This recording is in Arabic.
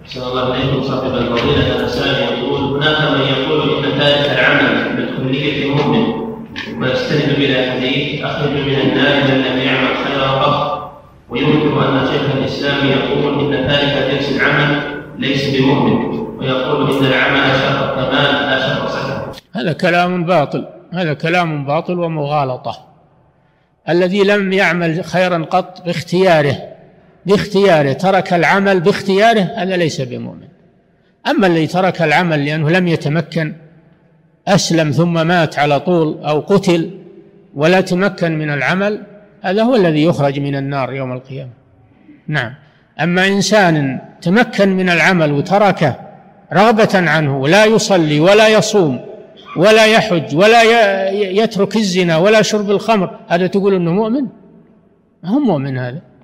أحسن الله إليكم صاحب الفضيلة. أنا سائل يقول هناك من يقول إن تارك العمل بالكلية مؤمن ويستند إلى حديث أخرج من النار من لم يعمل خيرا قط، وينكر أن شيخ الإسلام يقول إن تارك جنس العمل ليس بمؤمن، ويقول إن العمل شرط كمال لا شرط صحة. هذا كلام باطل، هذا كلام باطل ومغالطة. الذي لم يعمل خيرا قط باختياره ترك العمل باختياره هذا ليس بمؤمن. أما الذي ترك العمل لأنه لم يتمكن، أسلم ثم مات على طول أو قتل ولا تمكن من العمل، هذا هو الذي يخرج من النار يوم القيامة. نعم. أما إنسان تمكن من العمل وتركه رغبة عنه، لا يصلي ولا يصوم ولا يحج ولا يترك الزنا ولا شرب الخمر، هذا تقول إنه مؤمن؟ ما هو مؤمن هذا.